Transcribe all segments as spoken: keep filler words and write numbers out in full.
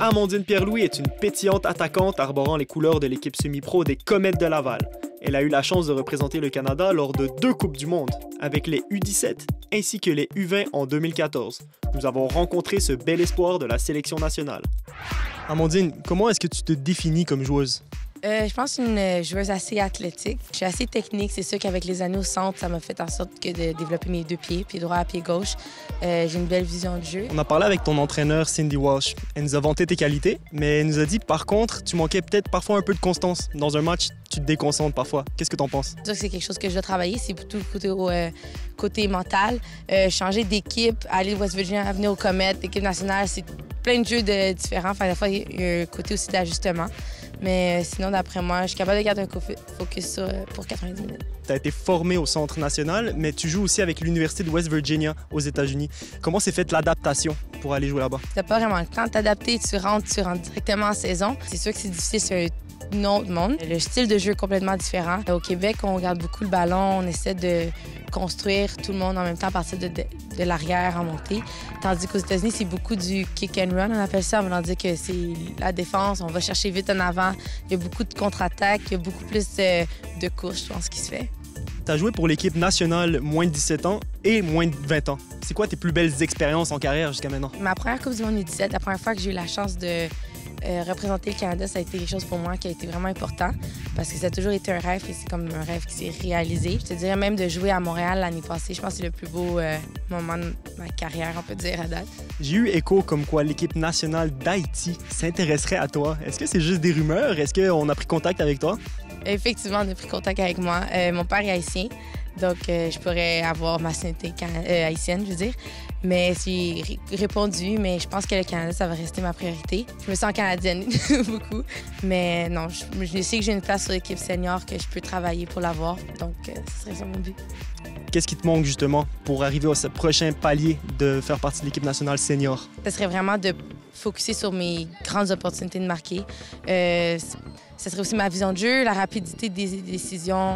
Amandine Pierre-Louis est une pétillante attaquante arborant les couleurs de l'équipe semi-pro des Comètes de Laval. Elle a eu la chance de représenter le Canada lors de deux Coupes du Monde, avec les U dix-sept ainsi que les U vingt en deux mille quatorze. Nous avons rencontré ce bel espoir de la sélection nationale. Amandine, comment est-ce que tu te définis comme joueuse? Euh, je pense une joueuse assez athlétique. Je suis assez technique. C'est sûr qu'avec les années au centre, ça m'a fait en sorte que de développer mes deux pieds, pied droit, pied gauche. Euh, j'ai une belle vision de jeu. On a parlé avec ton entraîneur Cindy Walsh. Elle nous a vanté tes qualités, mais elle nous a dit par contre, tu manquais peut-être parfois un peu de constance. Dans un match, tu te déconcentres parfois. Qu'est-ce que tu en penses? C'est sûr que c'est quelque chose que je dois travailler. C'est plutôt côté, euh, côté mental. Euh, changer d'équipe, aller de West Virginia, venir aux Comètes, l'équipe nationale, c'est plein de jeux de différents. Enfin, des fois, il y a un côté aussi d'ajustement. Mais sinon, d'après moi, je suis capable de garder un focus sur, pour quatre-vingt-dix minutes. Tu as été formé au Centre national, mais tu joues aussi avec l'Université de West Virginia aux États-Unis. Comment s'est faite l'adaptation pour aller jouer là-bas? Tu n'as pas vraiment le temps de t'adapter, tu rentres, tu rentres directement en saison. C'est sûr que c'est difficile, c'est un autre monde. Le style de jeu est complètement différent. Au Québec, on garde beaucoup le ballon, on essaie de construire tout le monde en même temps à partir de, de, de l'arrière en montée. Tandis qu'aux États-Unis, c'est beaucoup du kick and run, on appelle ça, on va dire que c'est la défense, on va chercher vite en avant. Il y a beaucoup de contre-attaques, il y a beaucoup plus de, de courses, je pense, qui se fait. Tu as joué pour l'équipe nationale moins de dix-sept ans et moins de vingt ans. C'est quoi tes plus belles expériences en carrière jusqu'à maintenant? Ma première Coupe du Monde U dix-sept, la première fois que j'ai eu la chance de euh, représenter le Canada, ça a été quelque chose pour moi qui a été vraiment important parce que ça a toujours été un rêve et c'est comme un rêve qui s'est réalisé. Je te dirais même de jouer à Montréal l'année passée, je pense que c'est le plus beau euh, moment de ma carrière, on peut dire, à date. J'ai eu écho comme quoi l'équipe nationale d'Haïti s'intéresserait à toi. Est-ce que c'est juste des rumeurs? Est-ce qu'on a pris contact avec toi? Effectivement, on a pris contact avec moi. Euh, mon père est haïtien, donc euh, je pourrais avoir ma nationalité euh, haïtienne, je veux dire. Mais j'ai répondu, mais je pense que le Canada, ça va rester ma priorité. Je me sens canadienne beaucoup, mais non, je, je sais que j'ai une place sur l'équipe senior, que je peux travailler pour l'avoir, donc euh, ce serait ça mon but. Qu'est-ce qui te manque justement pour arriver au prochain palier de faire partie de l'équipe nationale senior? Ce serait vraiment de focusser sur mes grandes opportunités de marquer. Euh, ce serait aussi ma vision de jeu, la rapidité des décisions.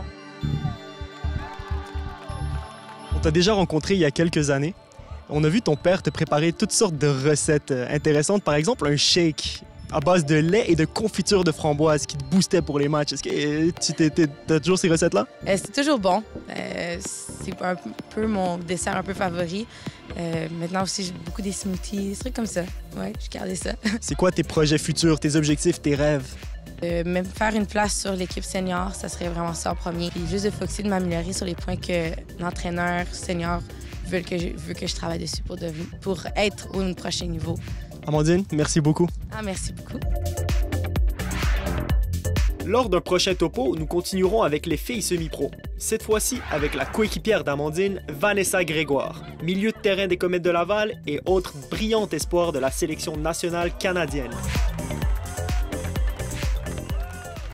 On t'a déjà rencontré il y a quelques années. On a vu ton père te préparer toutes sortes de recettes intéressantes. Par exemple, un shake à base de lait et de confiture de framboise qui te boostait pour les matchs. Est-ce que tu as toujours ces recettes-là? Euh, c'est toujours bon. Euh, c'est un peu mon dessert un peu favori. Euh, maintenant aussi, j'ai beaucoup des smoothies, des trucs comme ça. Ouais, je gardais ça. C'est quoi tes projets futurs, tes objectifs, tes rêves? Euh, même faire une place sur l'équipe senior, ça serait vraiment ça en premier. Et juste de focuser, de m'améliorer sur les points que l'entraîneur senior veut que je, veut que je travaille dessus pour, devenir, pour être au prochain niveau. Amandine, merci beaucoup. Ah, merci beaucoup. Lors d'un prochain topo, nous continuerons avec les filles semi-pro. Cette fois-ci avec la coéquipière d'Amandine, Vanessa Grégoire, milieu de terrain des Comètes de Laval et autre brillante espoir de la sélection nationale canadienne.